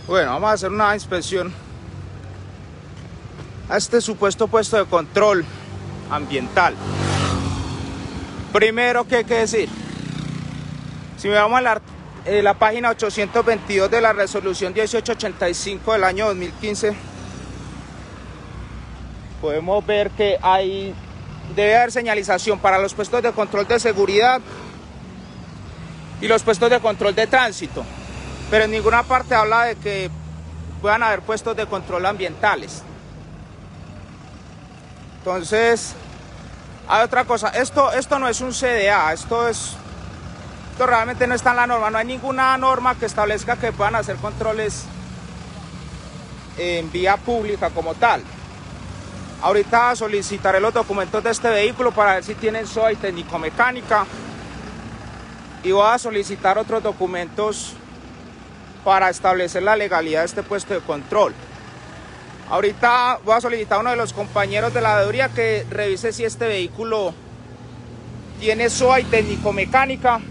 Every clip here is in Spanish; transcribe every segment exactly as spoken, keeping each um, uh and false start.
Bueno, vamos a hacer una inspección a este supuesto puesto de control ambiental. Primero, ¿qué hay que decir? Si vamos a la, eh, la página ochocientos veintidós de la resolución dieciocho ochenta y cinco del año dos mil quince, podemos ver que hay, debe haber señalización para los puestos de control de seguridad y los puestos de control de tránsito, pero en ninguna parte habla de que puedan haber puestos de control ambientales. Entonces, hay otra cosa, esto, esto no es un C D A, esto es, esto realmente no está en la norma, no hay ninguna norma que establezca que puedan hacer controles en vía pública como tal. Ahorita solicitaré los documentos de este vehículo para ver si tienen S O A y técnico-mecánica, y voy a solicitar otros documentos para establecer la legalidad de este puesto de control. Ahorita voy a solicitar a uno de los compañeros de la veeduría que revise si este vehículo tiene S O A y técnico-mecánica,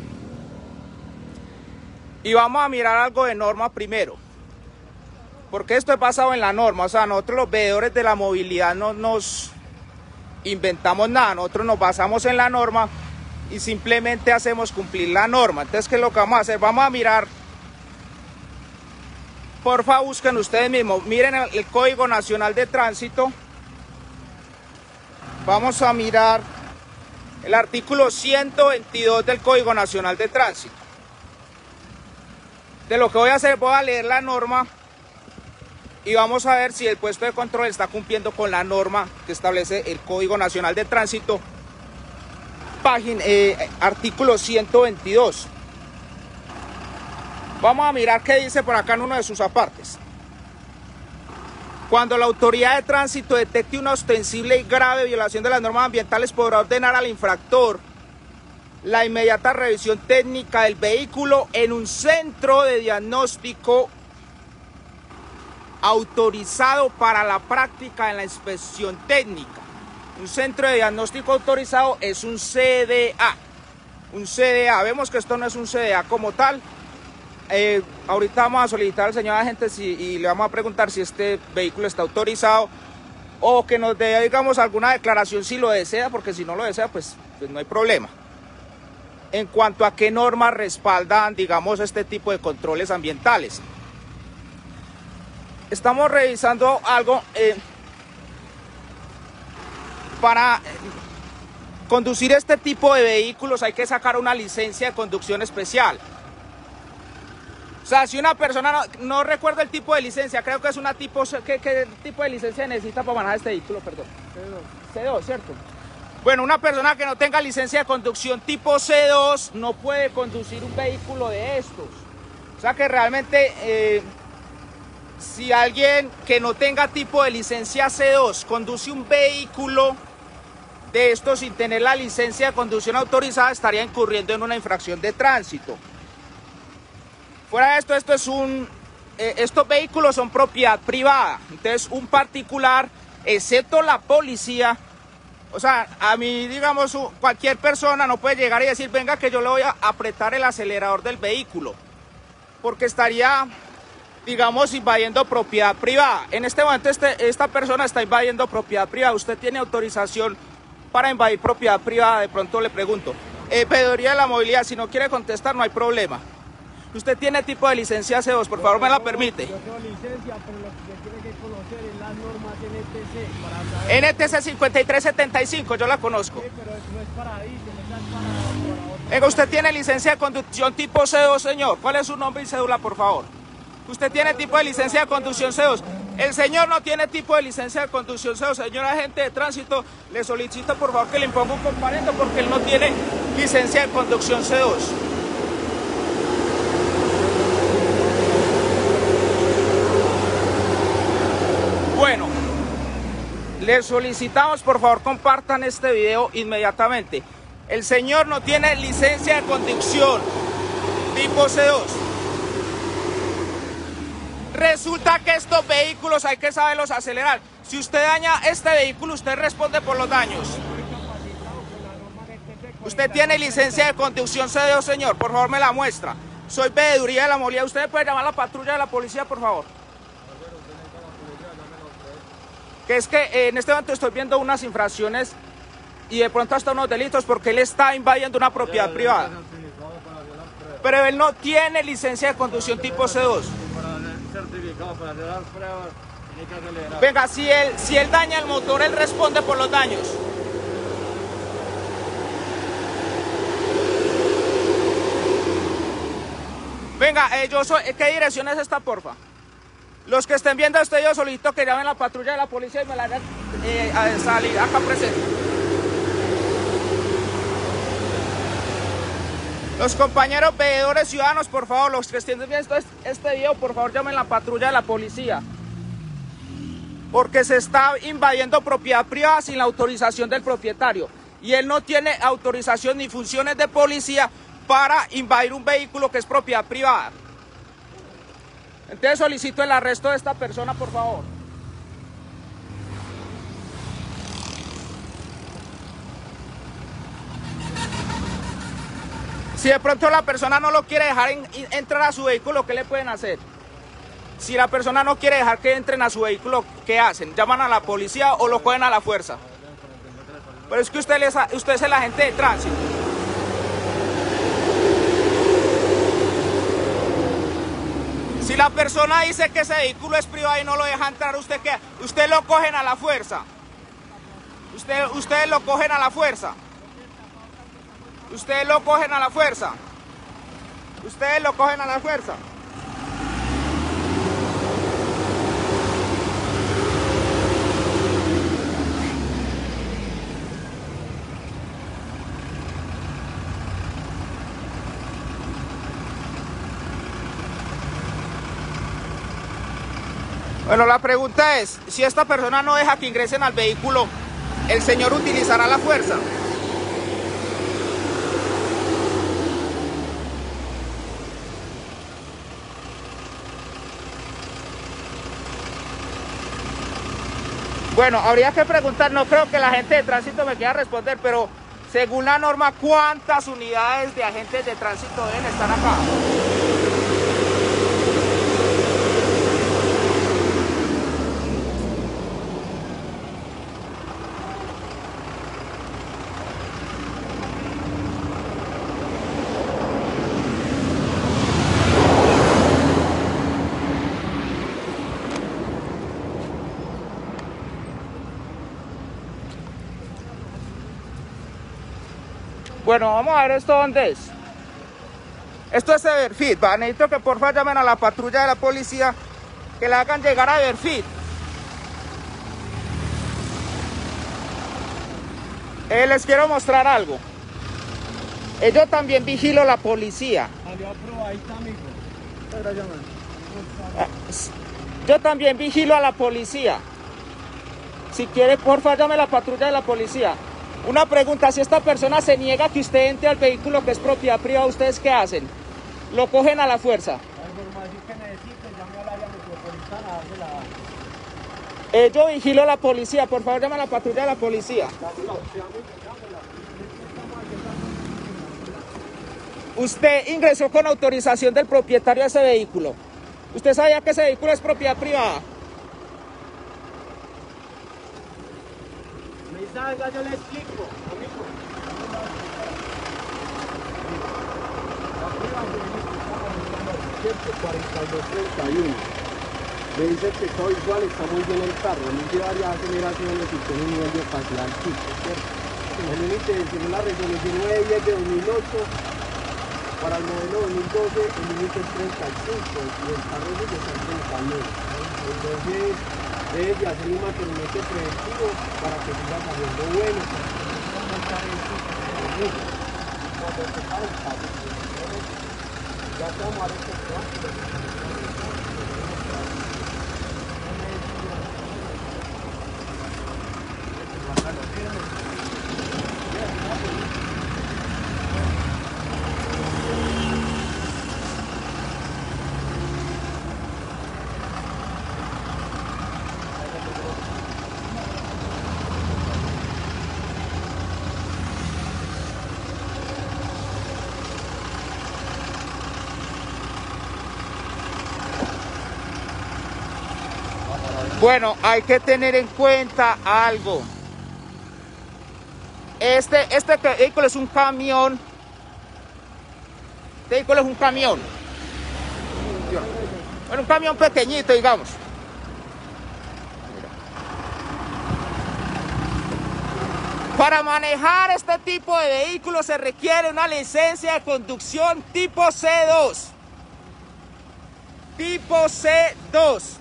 y vamos a mirar algo de norma primero, porque esto es basado en la norma. O sea, nosotros los veedores de la movilidad no nos inventamos nada, nosotros nos basamos en la norma y simplemente hacemos cumplir la norma. Entonces, ¿qué es lo que vamos a hacer? Vamos a mirar, porfa, busquen ustedes mismos, miren el, el Código Nacional de Tránsito. Vamos a mirar el artículo ciento veintidós del Código Nacional de Tránsito. De lo que voy a hacer, voy a leer la norma y vamos a ver si el puesto de control está cumpliendo con la norma que establece el Código Nacional de Tránsito. Página, eh, artículo ciento veintidós. Vamos a mirar qué dice por acá en uno de sus apartes. Cuando la autoridad de tránsito detecte una ostensible y grave violación de las normas ambientales, podrá ordenar al infractor la inmediata revisión técnica del vehículo en un centro de diagnóstico autorizado para la práctica de la inspección técnica. Un centro de diagnóstico autorizado es un C D A. Un C D A. Vemos que esto no es un C D A como tal. Eh, ahorita vamos a solicitar al señor agente si, y le vamos a preguntar si este vehículo está autorizado, o que nos dé, digamos, alguna declaración si lo desea, porque si no lo desea, pues, pues no hay problema. En cuanto a qué normas respaldan, digamos, este tipo de controles ambientales. Estamos revisando algo... Eh, Para eh, conducir este tipo de vehículos hay que sacar una licencia de conducción especial. O sea, si una persona, no, no recuerdo el tipo de licencia, creo que es una tipo, ¿qué, qué tipo de licencia necesita para manejar este vehículo? Perdón. C dos. C dos, ¿cierto? Bueno, una persona que no tenga licencia de conducción tipo C dos no puede conducir un vehículo de estos. O sea que realmente... Eh, si alguien que no tenga tipo de licencia C dos conduce un vehículo de estos sin tener la licencia de conducción autorizada, estaría incurriendo en una infracción de tránsito. Fuera de esto, esto es un, eh, estos vehículos son propiedad privada. Entonces, un particular, excepto la policía, o sea, a mí, digamos, cualquier persona no puede llegar y decir, venga que yo le voy a apretar el acelerador del vehículo, porque estaría, digamos, invadiendo propiedad privada. En este momento este, esta persona está invadiendo propiedad privada. ¿Usted tiene autorización para invadir propiedad privada? De pronto le pregunto. Eh, Veeduría de la Movilidad, si no quiere contestar, no hay problema. ¿Usted tiene tipo de licencia C dos? Por favor, me la permite. Yo tengo licencia, pero lo que tiene que conocer es las normas N T C. Para saber... N T C cincuenta y tres setenta y cinco, yo la conozco. Sí, pero no es para diésel, esa es para, para Venga, ¿usted tiene licencia de conducción tipo C dos, señor? ¿Cuál es su nombre y cédula, por favor? ¿Usted tiene tipo de licencia de conducción C dos? El señor no tiene tipo de licencia de conducción C dos. Señor agente de tránsito, le solicito por favor que le imponga un comparendo porque él no tiene licencia de conducción C dos. Bueno, le solicitamos por favor compartan este video inmediatamente. El señor no tiene licencia de conducción tipo C dos. Resulta que estos vehículos hay que saberlos acelerar. Si usted daña este vehículo, usted responde por los daños. ¿Usted tiene licencia de conducción C dos, señor? Por favor, me la muestra. Soy Veeduría de la Molía. ¿Usted puede llamar a la patrulla de la policía, por favor? Que es que eh, en este momento estoy viendo unas infracciones y de pronto hasta unos delitos porque él está invadiendo una propiedad privada. Pero él no tiene licencia de conducción tipo C dos. Venga, si él, si él daña el motor, él responde por los daños. Venga, eh, yo soy, ¿qué dirección es esta, porfa? Los que estén viendo esto, yo solicito que llamen a la patrulla de la policía y me la hagan eh, a salir acá presente. Los compañeros veedores ciudadanos, por favor, los que estén viendo este video, por favor, llamen a la patrulla de la policía. Porque se está invadiendo propiedad privada sin la autorización del propietario. Y él no tiene autorización ni funciones de policía para invadir un vehículo que es propiedad privada. Entonces solicito el arresto de esta persona, por favor. Si de pronto la persona no lo quiere dejar en, entrar a su vehículo, ¿qué le pueden hacer? Si la persona no quiere dejar que entren a su vehículo, ¿qué hacen? ¿Llaman a la policía o lo cogen a la fuerza? Pero es que usted, les, usted es el agente de tránsito. Si la persona dice que ese vehículo es privado y no lo deja entrar, ¿usted qué? Usted lo cogen a la fuerza. Usted, ustedes lo cogen a la fuerza. Ustedes lo cogen a la fuerza. Ustedes lo cogen a la fuerza. Bueno, la pregunta es, si esta persona no deja que ingresen al vehículo, ¿el señor utilizará la fuerza? Bueno, habría que preguntar, no creo que la gente de tránsito me quiera responder, pero según la norma, ¿cuántas unidades de agentes de tránsito deben estar acá? Bueno, vamos a ver esto dónde es. Esto es Everfit, ¿va? Necesito que por favor llamen a la patrulla de la policía que le hagan llegar a Everfit. Eh, les quiero mostrar algo. Eh, yo también vigilo la policía. Yo también vigilo a la policía. Si quiere, por favor, llame a la patrulla de la policía. Una pregunta, si esta persona se niega a que usted entre al vehículo que es propiedad privada, ¿ustedes qué hacen? ¿Lo cogen a la fuerza? La información que necesite, llame al área metropolitana, dársela. Eh, yo vigilo a la policía, por favor, llame a la patrulla de la policía. Usted ingresó con autorización del propietario de ese vehículo. ¿Usted sabía que ese vehículo es propiedad privada? Salga, yo le explico, amigo. cuarenta y dos treinta y uno. Me dice que todo igual está muy bien el carro, no lleva varias aceleraciones y tiene un nivel de opacidad altísimo, ¿cierto? El límite, según la resolución nueve diez de dos mil ocho, para el modelo dos mil doce, el límite es treinta y cinco y el carro es de treinta y nueve. Entonces, debes de hacer un mantenimiento preventivo para que siga saliendo bueno. Ya estamos a Bueno, hay que tener en cuenta algo. Este, este vehículo es un camión. Este vehículo es un camión. Bueno, un camión pequeñito, digamos. Para manejar este tipo de vehículos se requiere una licencia de conducción tipo C dos. Tipo C dos.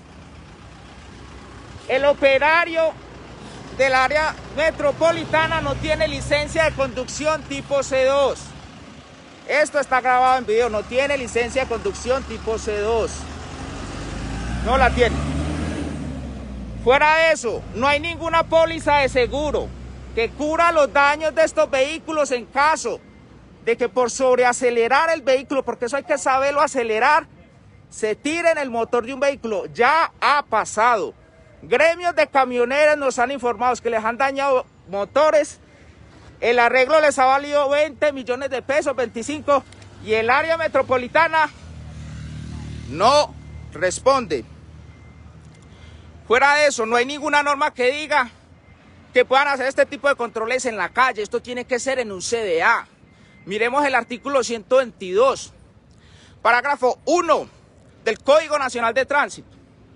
El operario del área metropolitana no tiene licencia de conducción tipo C dos. Esto está grabado en video, no tiene licencia de conducción tipo C dos. No la tiene. Fuera de eso, no hay ninguna póliza de seguro que cubra los daños de estos vehículos en caso de que por sobreacelerar el vehículo, porque eso hay que saberlo acelerar, se tire en el motor de un vehículo. Ya ha pasado. Gremios de camioneros nos han informado que les han dañado motores. El arreglo les ha valido veinte millones de pesos, veinticinco, y el área metropolitana no responde. Fuera de eso, no hay ninguna norma que diga que puedan hacer este tipo de controles en la calle. Esto tiene que ser en un C D A. Miremos el artículo ciento veintidós, parágrafo uno del Código Nacional de Tránsito.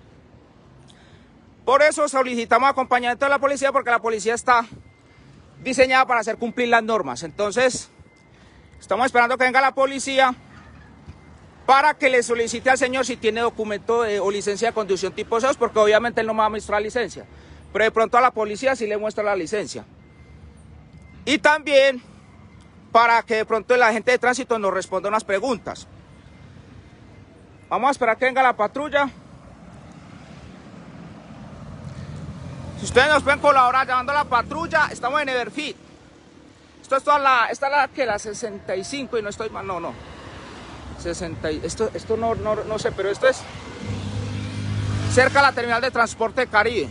Por eso solicitamos acompañamiento de la policía, porque la policía está diseñada para hacer cumplir las normas. Entonces, estamos esperando que venga la policía para que le solicite al señor si tiene documento de, o licencia de conducción tipo C dos, porque obviamente él no me va a mostrar licencia, pero de pronto a la policía sí le muestra la licencia. Y también para que de pronto el agente de tránsito nos responda unas preguntas. Vamos a esperar que venga la patrulla. Si ustedes nos pueden colaborar llamando a la patrulla, estamos en Everfit. Esto es toda la, esta es la que la sesenta y cinco y no estoy mal, no, no. sesenta, esto esto no, no, no sé, pero esto es cerca de la terminal de transporte Caribe.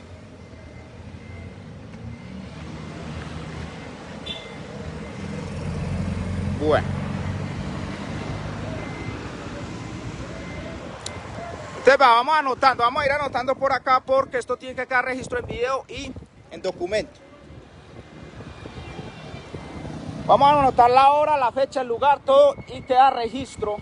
Bueno. Entonces vamos anotando, vamos a ir anotando por acá, porque esto tiene que quedar registro en video y en documento. Vamos a anotar la hora, la fecha, el lugar, todo, y queda registro.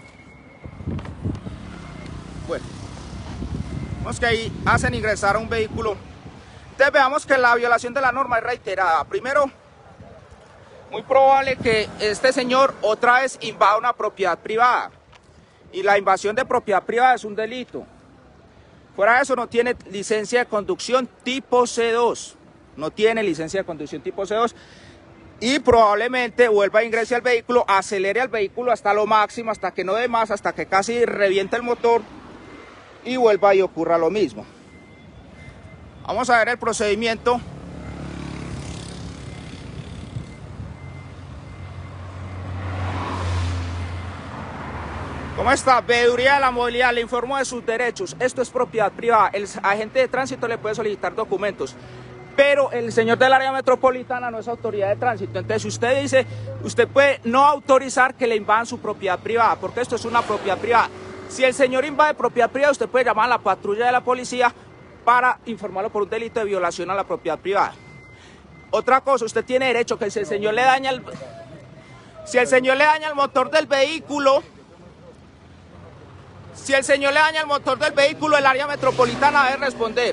Bueno, vemos que ahí hacen ingresar a un vehículo. Entonces veamos que la violación de la norma es reiterada. Primero, muy probable que este señor otra vez invada una propiedad privada. Y la invasión de propiedad privada es un delito. Fuera de eso, no tiene licencia de conducción tipo C dos. No tiene licencia de conducción tipo C dos. Y probablemente vuelva a ingresar al vehículo, acelere al vehículo hasta lo máximo, hasta que no dé más, hasta que casi reviente el motor, y vuelva y ocurra lo mismo. Vamos a ver el procedimiento. ¿Cómo está? Veeduría de la Movilidad, le informo de sus derechos. Esto es propiedad privada. El agente de tránsito le puede solicitar documentos, pero el señor del área metropolitana no es autoridad de tránsito. Entonces, si usted dice, usted puede no autorizar que le invadan su propiedad privada, porque esto es una propiedad privada. Si el señor invade propiedad privada, usted puede llamar a la patrulla de la policía para informarlo por un delito de violación a la propiedad privada. Otra cosa, usted tiene derecho que si el señor le daña el, si el señor le daña el motor del vehículo, Si el señor le daña el motor del vehículo, el área metropolitana debe responder.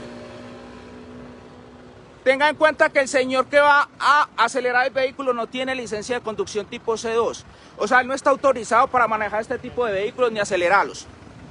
Tenga en cuenta que el señor que va a acelerar el vehículo no tiene licencia de conducción tipo C dos. O sea, él no está autorizado para manejar este tipo de vehículos ni acelerarlos.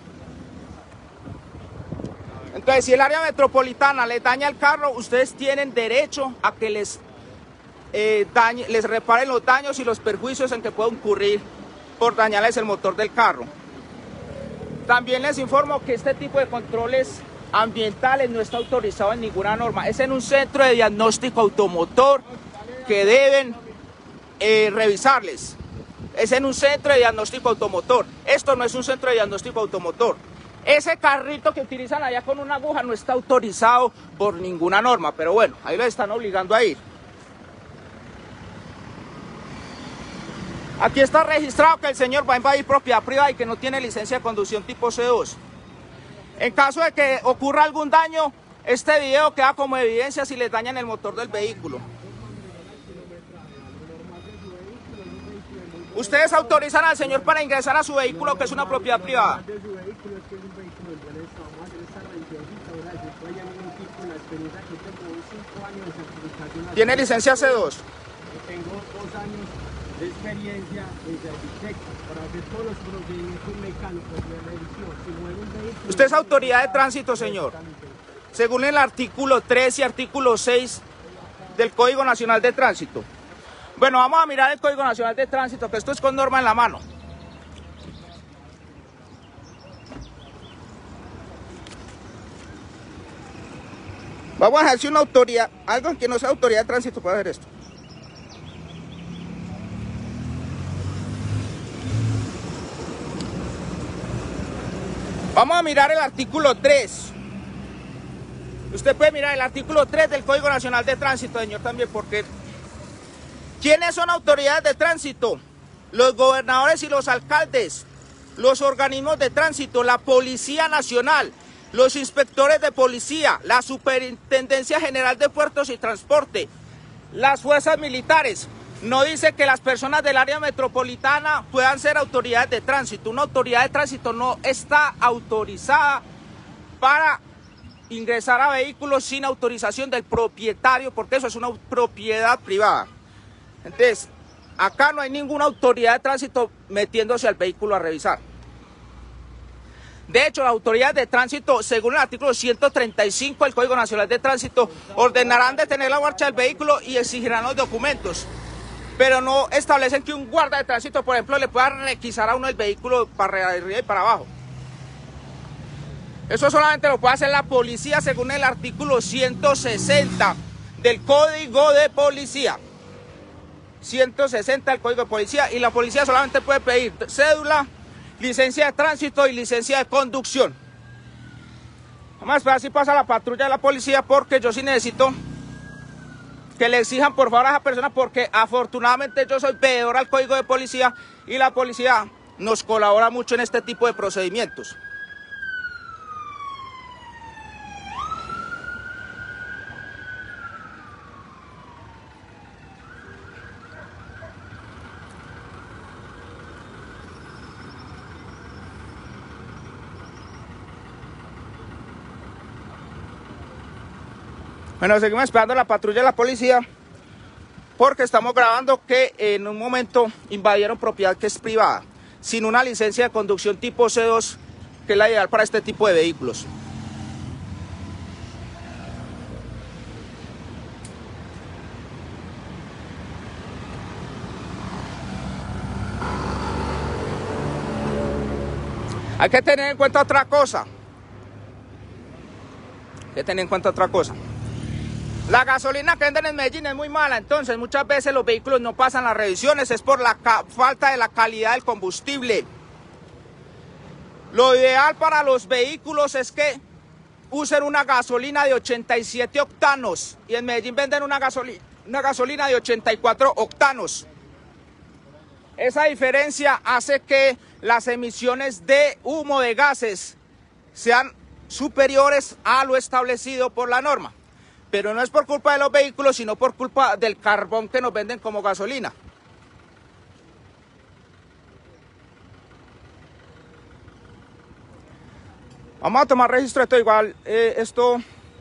Entonces, si el área metropolitana les daña el carro, ustedes tienen derecho a que les, eh, dañe, les reparen los daños y los perjuicios en que pueda incurrir por dañarles el motor del carro. También les informo que este tipo de controles ambientales no está autorizado en ninguna norma. Es en un centro de diagnóstico automotor que deben eh, revisarles. Es en un centro de diagnóstico automotor. Esto no es un centro de diagnóstico automotor. Ese carrito que utilizan allá con una aguja no está autorizado por ninguna norma, pero bueno, ahí lo están obligando a ir. Aquí está registrado que el señor va a invadir propiedad privada y que no tiene licencia de conducción tipo C dos. En caso de que ocurra algún daño, Este video queda como evidencia si les dañan el motor del vehículo. Ustedes autorizan al señor para ingresar a su vehículo, que es una propiedad privada. ¿Tiene licencia C dos? Tengo dos años de experiencia desde arquitecto para hacer todos los procedimientos mecánicos de revisión. Si mueve un vehículo, usted es autoridad de tránsito, señor. Según el artículo tres y artículo seis del Código Nacional de Tránsito. Bueno, vamos a mirar el Código Nacional de Tránsito, que esto es con norma en la mano. Vamos a ejercer una autoridad, algo que no sea autoridad de tránsito puede hacer esto. Vamos a mirar el artículo tres. Usted puede mirar el artículo tres del Código Nacional de Tránsito, señor, también, porque ¿quiénes son autoridades de tránsito? Los gobernadores y los alcaldes, los organismos de tránsito, la Policía Nacional, los inspectores de policía, la Superintendencia General de Puertos y Transporte, las fuerzas militares. No dice que las personas del área metropolitana puedan ser autoridades de tránsito. Una autoridad de tránsito no está autorizada para ingresar a vehículos sin autorización del propietario, porque eso es una propiedad privada. Entonces, acá no hay ninguna autoridad de tránsito metiéndose al vehículo a revisar. De hecho, las autoridades de tránsito, según el artículo ciento treinta y cinco del Código Nacional de Tránsito, ordenarán detener la marcha del vehículo y exigirán los documentos. Pero no establecen que un guarda de tránsito, por ejemplo, le pueda requisar a uno el vehículo para arriba y para abajo. Eso solamente lo puede hacer la policía según el artículo ciento sesenta del Código de Policía. ciento sesenta del Código de Policía, y la policía solamente puede pedir cédula, licencia de tránsito y licencia de conducción. Vamos a esperar si pasa la patrulla de la policía, porque yo sí necesito que le exijan por favor a esa persona, porque afortunadamente yo soy veedor al Código de Policía y la policía nos colabora mucho en este tipo de procedimientos. Bueno, seguimos esperando la patrulla de la policía, porque estamos grabando que en un momento invadieron propiedad que es privada, sin una licencia de conducción tipo C dos, que es la ideal para este tipo de vehículos. Hay que tener en cuenta otra cosa. Hay que tener en cuenta otra cosa. La gasolina que venden en Medellín es muy mala, entonces muchas veces los vehículos no pasan las revisiones, es por la falta de la calidad del combustible. Lo ideal para los vehículos es que usen una gasolina de ochenta y siete octanos, y en Medellín venden una gasolina, una gasolina de ochenta y cuatro octanos. Esa diferencia hace que las emisiones de humo de gases sean superiores a lo establecido por la norma. Pero no es por culpa de los vehículos, sino por culpa del carbón que nos venden como gasolina. Vamos a tomar registro de esto. Igual eh, esto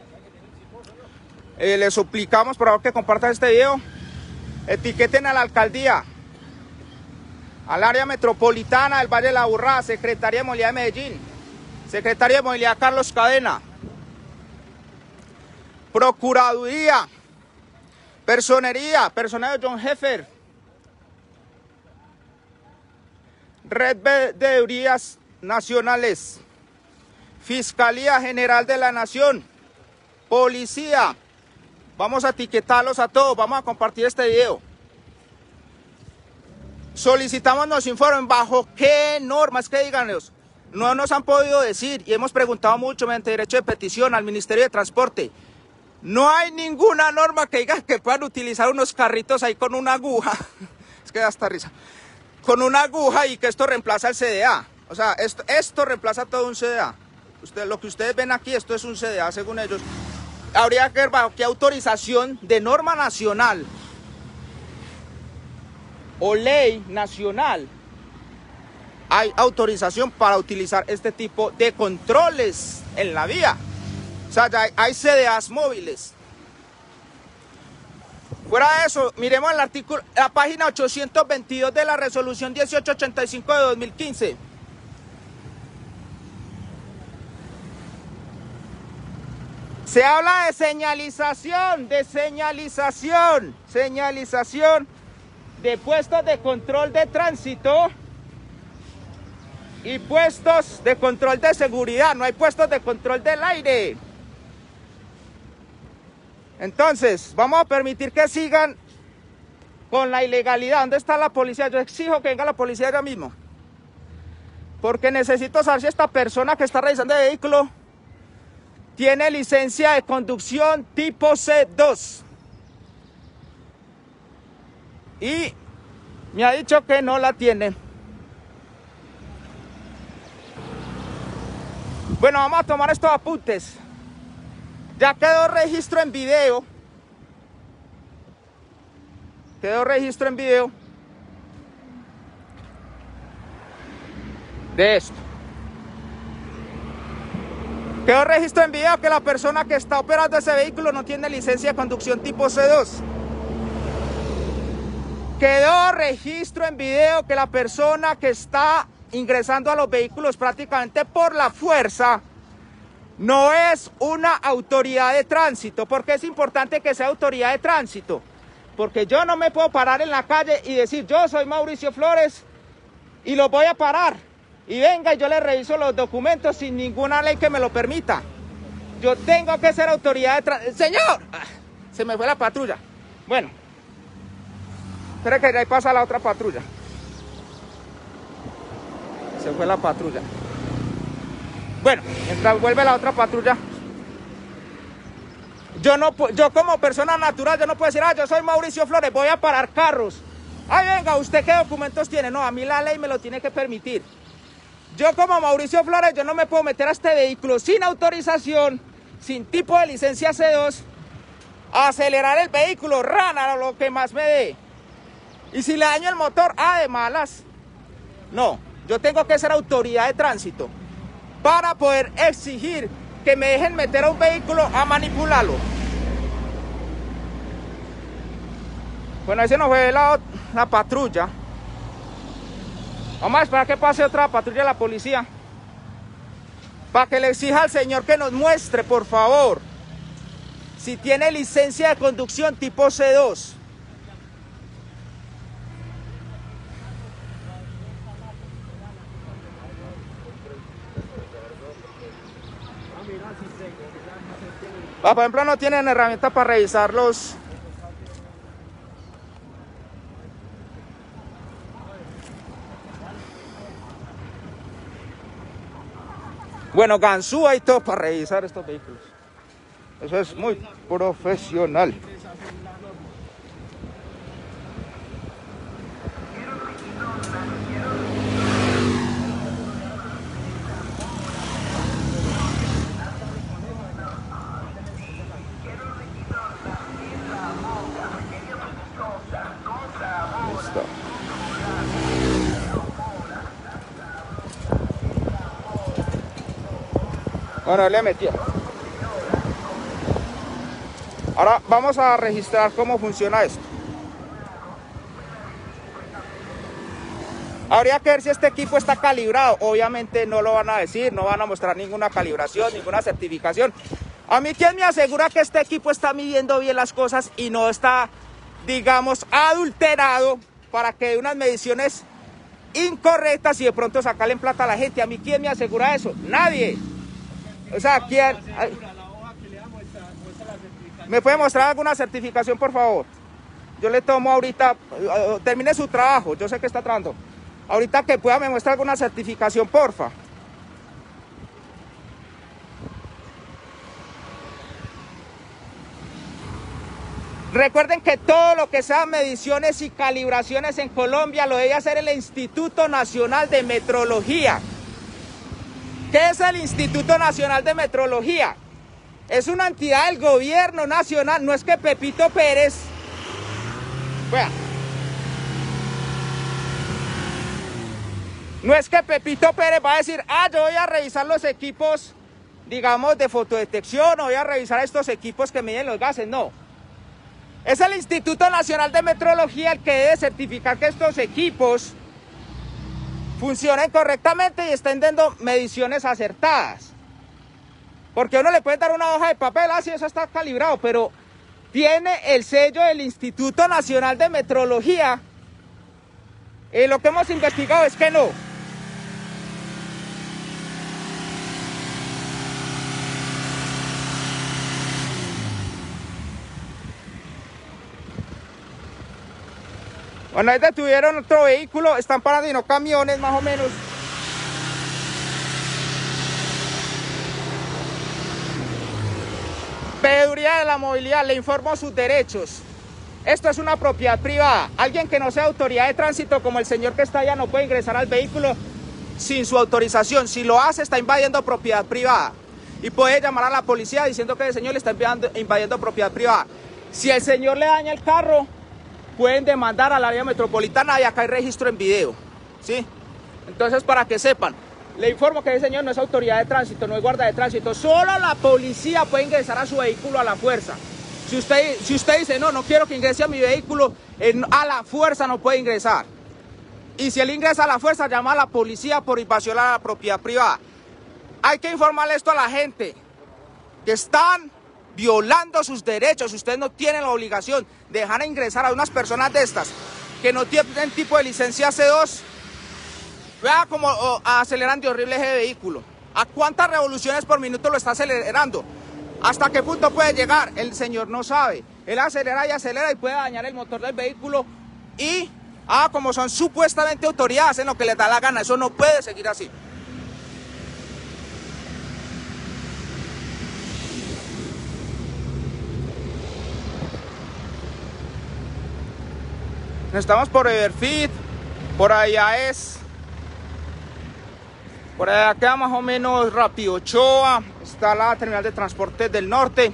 eh, les suplicamos por favor que compartan este video. Etiqueten a la alcaldía, al área metropolitana del Valle de la Aburrá, Secretaría de Movilidad de Medellín, Secretaría de Movilidad Carlos Cadena, Procuraduría, Personería, Personero John Heffer, Red de Veedurías Nacionales, Fiscalía General de la Nación, Policía. Vamos a etiquetarlos a todos, vamos a compartir este video. Solicitamos nos informen bajo qué normas, que díganos. No nos han podido decir y hemos preguntado mucho mediante derecho de petición al Ministerio de Transporte. No hay ninguna norma que diga que puedan utilizar unos carritos ahí con una aguja. Es que da hasta risa. Con una aguja y que esto reemplaza el C D A. O sea, esto, esto reemplaza todo un C D A. Usted, lo que ustedes ven aquí, esto es un C D A según ellos. habría que ver bajo qué autorización de norma nacional o ley nacional hay autorización para utilizar este tipo de controles en la vía. O sea, ya hay, hay C D As móviles. Fuera de eso, miremos el artículo, la página ochocientos veintidós de la resolución dieciocho ochenta y cinco de dos mil quince. Se habla de señalización, de señalización, señalización de puestos de control de tránsito y puestos de control de seguridad. No hay puestos de control del aire. Entonces, vamos a permitir que sigan con la ilegalidad. ¿Dónde está la policía? Yo exijo que venga la policía ya mismo, porque necesito saber si esta persona que está revisando el vehículo tiene licencia de conducción tipo C dos. Y me ha dicho que no la tiene. Bueno, vamos a tomar estos apuntes. Ya quedó registro en video. Quedó registro en video de esto. Quedó registro en video que la persona que está operando ese vehículo no tiene licencia de conducción tipo C dos. Quedó registro en video que la persona que está ingresando a los vehículos prácticamente por la fuerza no es una autoridad de tránsito. ¿Por qué es importante que sea autoridad de tránsito? Porque yo no me puedo parar en la calle y decir yo soy Mauricio Flores y lo voy a parar. Y venga, y yo le reviso los documentos sin ninguna ley que me lo permita. Yo tengo que ser autoridad de tránsito. ¡Señor! Ah, se me fue la patrulla. Bueno, espera que ahí pasa la otra patrulla. Se fue la patrulla. Bueno, mientras vuelve la otra patrulla, yo no, yo como persona natural, yo no puedo decir, ah, yo soy Mauricio Flores, voy a parar carros. Ay, venga, ¿usted qué documentos tiene? No, a mí la ley me lo tiene que permitir. Yo como Mauricio Flores, yo no me puedo meter a este vehículo sin autorización, sin tipo de licencia C dos, a acelerar el vehículo, rana, lo que más me dé. Y si le daño el motor, ah, de malas. No, yo tengo que ser autoridad de tránsito para poder exigir que me dejen meter a un vehículo a manipularlo. Bueno, ese no fue la, la patrulla. Vamos a esperar que pase otra patrulla de la policía para que le exija al señor que nos muestre, por favor, si tiene licencia de conducción tipo C dos. Ah, por ejemplo, no tienen herramientas para revisar los... Bueno, ganzúa y todo para revisar estos vehículos. Eso es muy profesional. Bueno, le metí. Ahora vamos a registrar cómo funciona esto. Habría que ver si este equipo está calibrado. Obviamente no lo van a decir, no van a mostrar ninguna calibración, ninguna certificación. A mí, ¿quién me asegura que este equipo está midiendo bien las cosas y no está, digamos, adulterado para que dé unas mediciones incorrectas y de pronto sacarle en plata a la gente? A mí, ¿quién me asegura eso? Nadie. O sea, ¿quién? ¿Me puede mostrar alguna certificación, por favor? Yo le tomo ahorita, termine su trabajo, yo sé que está trabajando. Ahorita que pueda me muestra alguna certificación, porfa. Recuerden que todo lo que sean mediciones y calibraciones en Colombia lo debe hacer el Instituto Nacional de Metrología. ¿Qué es el Instituto Nacional de Metrología? Es una entidad del gobierno nacional, no es que Pepito Pérez... Vea. No es que Pepito Pérez va a decir, ah, yo voy a revisar los equipos, digamos, de fotodetección, o voy a revisar estos equipos que miden los gases, no. Es el Instituto Nacional de Metrología el que debe certificar que estos equipos funcionen correctamente y estén dando mediciones acertadas. Porque uno le puede dar una hoja de papel, así eso está calibrado, pero tiene el sello del Instituto Nacional de Metrología. Y lo que hemos investigado es que no. Bueno, ahí detuvieron otro vehículo, están parando y no camiones más o menos. Veeduría de la Movilidad, le informo sus derechos. Esto es una propiedad privada. Alguien que no sea autoridad de tránsito, como el señor que está allá, no puede ingresar al vehículo sin su autorización. Si lo hace, está invadiendo propiedad privada. Y puede llamar a la policía diciendo que el señor le está invadiendo, invadiendo propiedad privada. Si el señor le daña el carro, pueden demandar al área metropolitana y acá hay registro en video, ¿sí? Entonces, para que sepan, le informo que ese señor no es autoridad de tránsito, no es guarda de tránsito. Solo la policía puede ingresar a su vehículo a la fuerza. Si usted, si usted dice, no, no quiero que ingrese a mi vehículo, en, a la fuerza no puede ingresar. Y si él ingresa a la fuerza, llama a la policía por invasión a la propiedad privada. Hay que informarle esto a la gente, que están violando sus derechos. Ustedes no tienen la obligación de dejar ingresar a unas personas de estas que no tienen tipo de licencia C dos. Vea cómo oh, aceleran de horrible ese vehículo. ¿A cuántas revoluciones por minuto lo está acelerando? ¿Hasta qué punto puede llegar? El señor no sabe. Él acelera y acelera y puede dañar el motor del vehículo. Y, ah, como son supuestamente autoridades, hacen lo que les da la gana. Eso no puede seguir así. Estamos por Everfit, por allá es, por allá queda más o menos Rápido Ochoa, está la terminal de transporte del norte.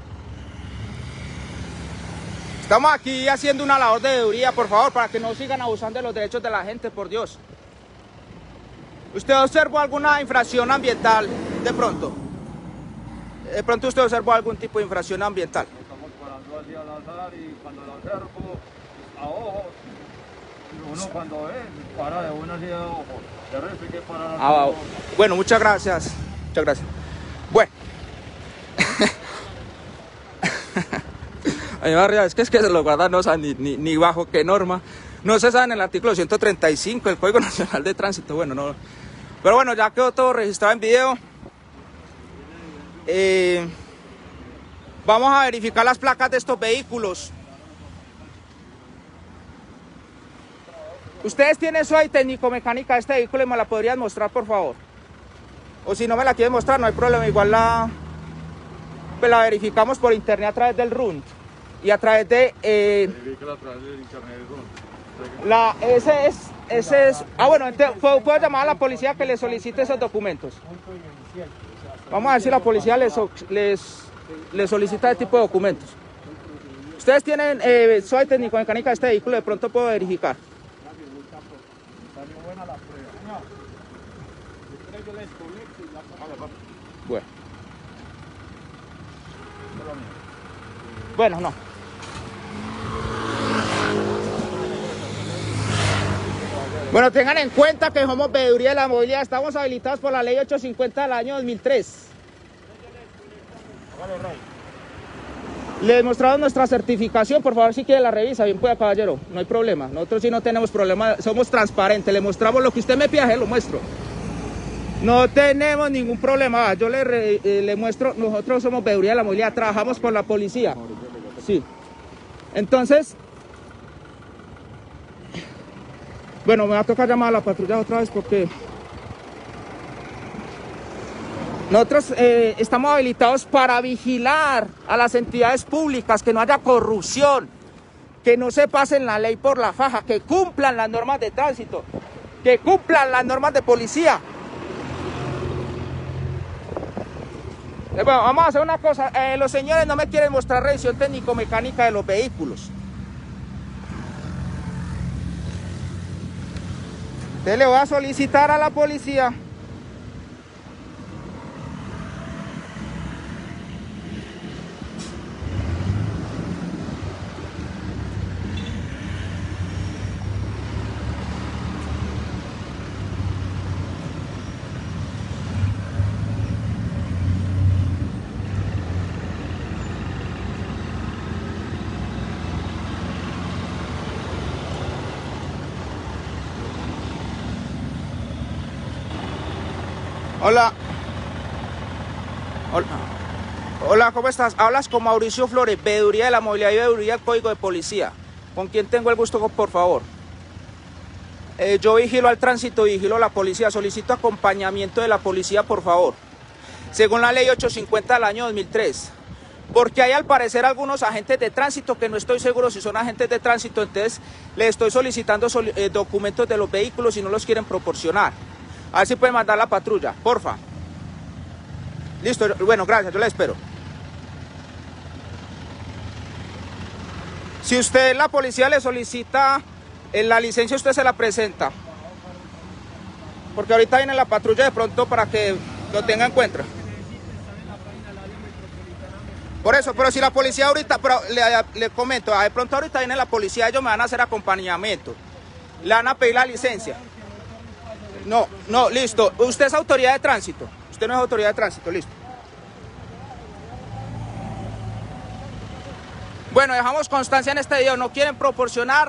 Estamos aquí haciendo una labor de veeduría, por favor, para que no sigan abusando de los derechos de la gente, por Dios. ¿Usted observó alguna infracción ambiental de pronto? De pronto usted observó algún tipo de infracción ambiental. Estamos parando hacia el azar y cuando lo observo a ojos, uno cuando ve, para de una hacia a ojos. De resto hay que parar a Ah, bueno, muchas gracias. Muchas gracias. Bueno. A mí me da risa, es que es que se lo guardan, no saben ni, ni, ni bajo qué norma. No se sabe en el artículo ciento treinta y cinco del Código Nacional de Tránsito. Bueno, no. Pero bueno, ya quedó todo registrado en video. Eh, vamos a verificar las placas de estos vehículos. Ustedes tienen su técnico-mecánica de este vehículo y me la podrían mostrar, por favor. O si no me la quieren mostrar, no hay problema. Igual la, pues la verificamos por internet a través del R U N T. Y a través de... Eh, a través del internet del R U N T. La, ese es... Ese es ah, bueno, entonces, ¿puedo, puedo llamar a la policía que le solicite esos documentos? Vamos a ver si la policía les, les, les solicita ese tipo de documentos. Ustedes tienen eh, su técnico-mecánica de este vehículo, de pronto puedo verificar. Bueno. Bueno, no. Bueno, tengan en cuenta que somos Veeduría de la Movilidad, estamos habilitados por la ley ochocientos cincuenta del año dos mil tres. Le mostramos nuestra certificación, por favor, si quiere la revisa, bien pueda, caballero, no hay problema. Nosotros sí no tenemos problema, somos transparentes, le mostramos lo que usted me pida, se lo muestro. No tenemos ningún problema, yo le, re, eh, le muestro, nosotros somos Veeduría de la Movilidad, trabajamos con la policía. Sí. Entonces, bueno, me va a tocar llamar a la patrulla otra vez porque nosotros eh, estamos habilitados para vigilar a las entidades públicas, que no haya corrupción, que no se pasen la ley por la faja, que cumplan las normas de tránsito, que cumplan las normas de policía. Eh, bueno, vamos a hacer una cosa. Eh, los señores no me quieren mostrar revisión técnico-mecánica de los vehículos. Entonces le voy a solicitar a la policía Hola. Hola. Hola, ¿cómo estás? Hablas con Mauricio Flores, Veeduría de la Movilidad y Veeduría del Código de Policía. ¿Con quién tengo el gusto, por favor? Eh, yo vigilo al tránsito, vigilo a la policía. Solicito acompañamiento de la policía, por favor. Según la ley ochocientos cincuenta del año dos mil tres. Porque hay al parecer algunos agentes de tránsito que no estoy seguro si son agentes de tránsito. Entonces les estoy solicitando soli eh, documentos de los vehículos y no los quieren proporcionar. A ver si pueden mandar la patrulla, porfa. Listo, bueno, gracias, yo la espero. Si usted, la policía, le solicita en la licencia, usted se la presenta. Porque ahorita viene la patrulla de pronto para que lo tenga en cuenta. Por eso, pero si la policía ahorita, pero le, le comento, de pronto ahorita viene la policía, ellos me van a hacer acompañamiento. Le van a pedir la licencia. No, no, listo. Usted es autoridad de tránsito. Usted no es autoridad de tránsito, listo. Bueno, dejamos constancia en este video. No quieren proporcionar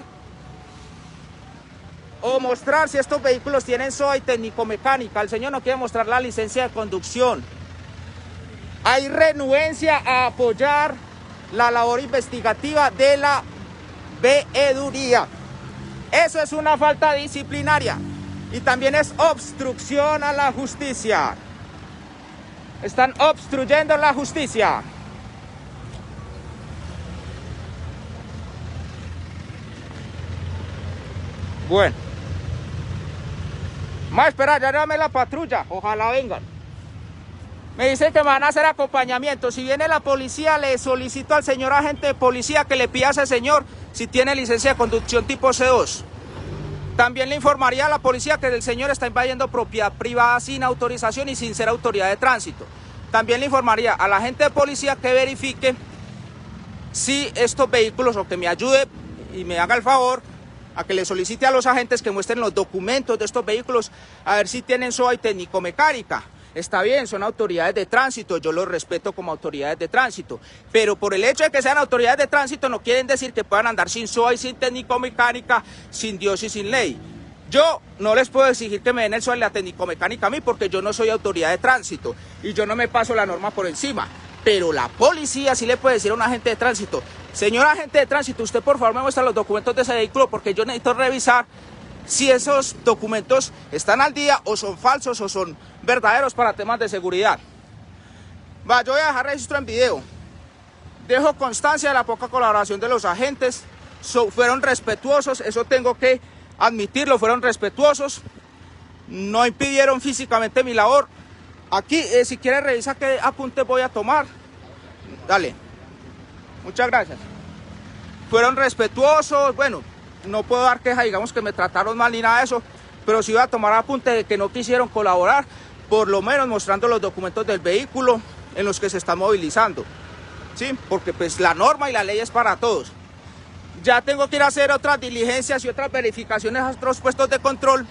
o mostrar si estos vehículos tienen S O A y técnico-mecánica. El señor no quiere mostrar la licencia de conducción. Hay renuencia a apoyar la labor investigativa de la veeduría. Eso es una falta disciplinaria. Y también es obstrucción a la justicia. Están obstruyendo la justicia. Bueno. Vamos a esperar, ya dame la patrulla. Ojalá vengan. Me dicen que me van a hacer acompañamiento. Si viene la policía, le solicito al señor agente de policía que le pida a ese señor si tiene licencia de conducción tipo C dos. También le informaría a la policía que el señor está invadiendo propiedad privada sin autorización y sin ser autoridad de tránsito. También le informaría a la agente de policía que verifique si estos vehículos, o que me ayude y me haga el favor a que le solicite a los agentes que muestren los documentos de estos vehículos a ver si tienen S O A y técnico-mecánica. Está bien, son autoridades de tránsito, yo los respeto como autoridades de tránsito, pero por el hecho de que sean autoridades de tránsito no quieren decir que puedan andar sin S O A y sin técnico-mecánica, sin Dios y sin ley. Yo no les puedo exigir que me den el S O A y la técnico-mecánica a mí porque yo no soy autoridad de tránsito y yo no me paso la norma por encima, pero la policía sí le puede decir a un agente de tránsito: señor agente de tránsito, usted por favor me muestra los documentos de ese vehículo porque yo necesito revisar si esos documentos están al día o son falsos o son verdaderos para temas de seguridad. Va, yo voy a dejar registro en video. Dejo constancia de la poca colaboración de los agentes. So, fueron respetuosos, eso tengo que admitirlo, fueron respetuosos. No impidieron físicamente mi labor. Aquí, eh, si quiere revisar qué apuntes voy a tomar. Dale. Muchas gracias. Fueron respetuosos, bueno, no puedo dar queja, digamos que me trataron mal ni nada de eso, pero sí voy a tomar apunte de que no quisieron colaborar, por lo menos mostrando los documentos del vehículo en los que se está movilizando, ¿sí? Porque pues la norma y la ley es para todos. Ya tengo que ir a hacer otras diligencias y otras verificaciones a otros puestos de control.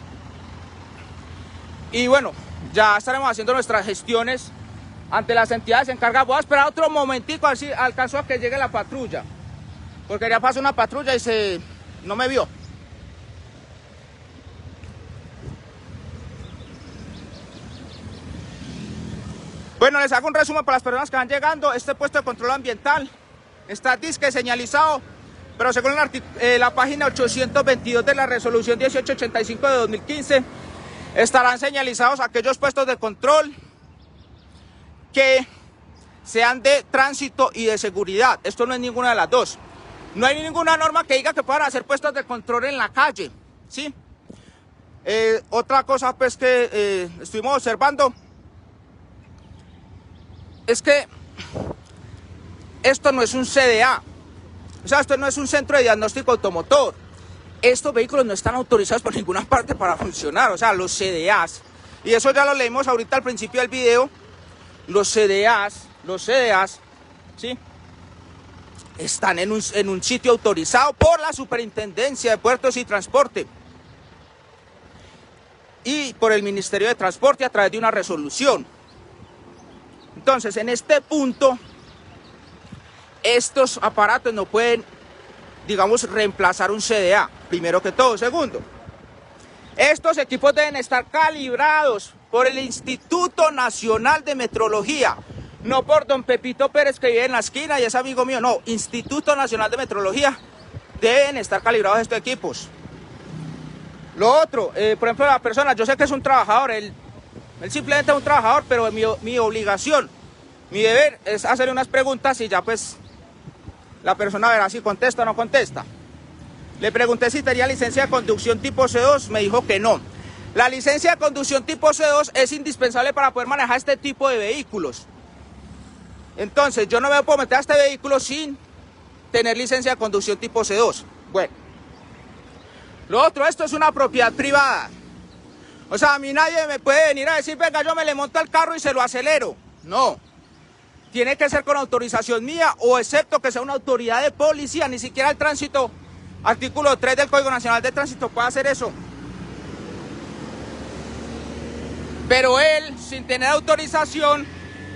Y bueno, ya estaremos haciendo nuestras gestiones ante las entidades encargadas. Voy a esperar otro momentico a ver si alcanzo a que llegue la patrulla, porque ya pasó una patrulla y se... no me vio. Bueno, les hago un resumen para las personas que van llegando. Este puesto de control ambiental está disque señalizado, pero según el eh, la página ochocientos veintidós de la resolución dieciocho ochenta y cinco de dos mil quince, estarán señalizados aquellos puestos de control que sean de tránsito y de seguridad. Esto no es ninguna de las dos. No hay ninguna norma que diga que puedan hacer puestos de control en la calle, ¿sí? Eh, otra cosa pues que eh, estuvimos observando es que esto no es un C D A, o sea, esto no es un centro de diagnóstico automotor. Estos vehículos no están autorizados por ninguna parte para funcionar, o sea, los C D As, y eso ya lo leímos ahorita al principio del video, los C D As, los C D As, ¿sí? Están en un, en un sitio autorizado por la Superintendencia de Puertos y Transporte y por el Ministerio de Transporte a través de una resolución. Entonces, en este punto, estos aparatos no pueden, digamos, reemplazar un C D A, primero que todo. Segundo, estos equipos deben estar calibrados por el Instituto Nacional de Metrología, no por don Pepito Pérez que vive en la esquina y es amigo mío, no, Instituto Nacional de Metrología, deben estar calibrados estos equipos. Lo otro, eh, por ejemplo, la persona, yo sé que es un trabajador, él, él simplemente es un trabajador, pero mi, mi obligación, mi deber es hacerle unas preguntas y ya pues la persona verá si contesta o no contesta. Le pregunté si tenía licencia de conducción tipo C dos, me dijo que no. La licencia de conducción tipo C dos es indispensable para poder manejar este tipo de vehículos. Entonces, yo no me puedo meter a este vehículo sin tener licencia de conducción tipo C dos. Bueno. Lo otro, esto es una propiedad privada. O sea, a mí nadie me puede venir a decir, venga, yo me le monto al carro y se lo acelero. No. Tiene que ser con autorización mía o excepto que sea una autoridad de policía. Ni siquiera el tránsito, artículo tres del Código Nacional de Tránsito puede hacer eso. Pero él, sin tener autorización,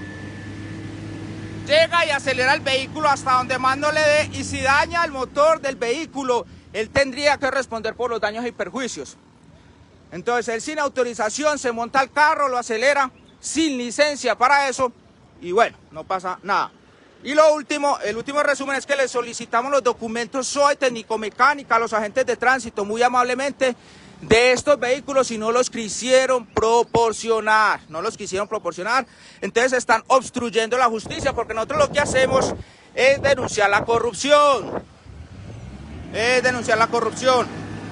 llega y acelera el vehículo hasta donde más no le dé, y si daña el motor del vehículo, él tendría que responder por los daños y perjuicios. Entonces él sin autorización se monta al carro, lo acelera, sin licencia para eso, y bueno, no pasa nada. Y lo último, el último resumen es que le solicitamos los documentos S O E técnico-mecánica a los agentes de tránsito muy amablemente de estos vehículos y no los quisieron proporcionar, no los quisieron proporcionar, entonces están obstruyendo la justicia porque nosotros lo que hacemos es denunciar la corrupción, es denunciar la corrupción.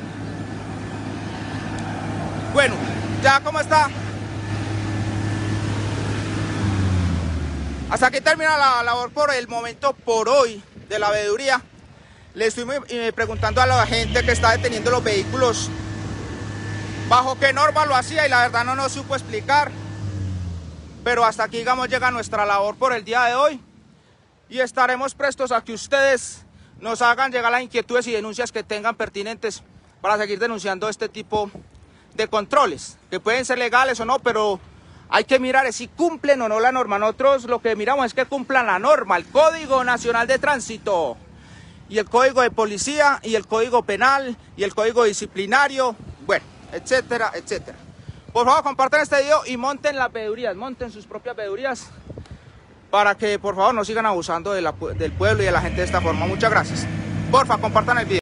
Bueno, ya como está, hasta aquí termina la labor por el momento, por hoy, de la veeduría. Le estoy preguntando a la gente que está deteniendo los vehículos bajo qué norma lo hacía y la verdad no nos supo explicar. Pero hasta aquí, digamos, llega nuestra labor por el día de hoy y estaremos prestos a que ustedes nos hagan llegar las inquietudes y denuncias que tengan pertinentes para seguir denunciando este tipo de controles, que pueden ser legales o no, pero hay que mirar si cumplen o no la norma. Nosotros lo que miramos es que cumplan la norma, el Código Nacional de Tránsito y el Código de Policía y el Código Penal y el Código Disciplinario, bueno, etcétera, etcétera. Por favor, compartan este video y monten las veedurías, monten sus propias veedurías para que por favor no sigan abusando de la, del pueblo y de la gente de esta forma. Muchas gracias. Porfa, compartan el video.